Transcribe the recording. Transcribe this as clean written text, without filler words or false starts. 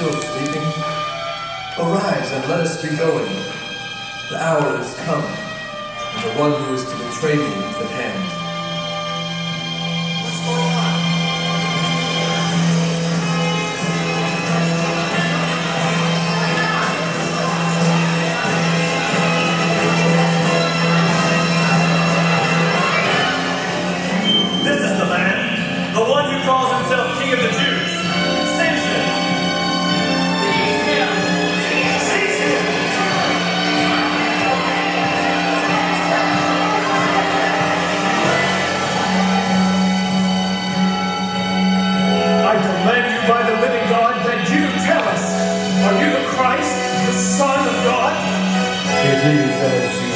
still sleeping? Arise and let us be going. The hour is come, and the one who is to betray me is at hand. What's going on? This is the man, the one who calls himself King of the Jews. Seize him! Seize him! I command you by the living God that you tell us, are you the Christ, the Son of God? It is as you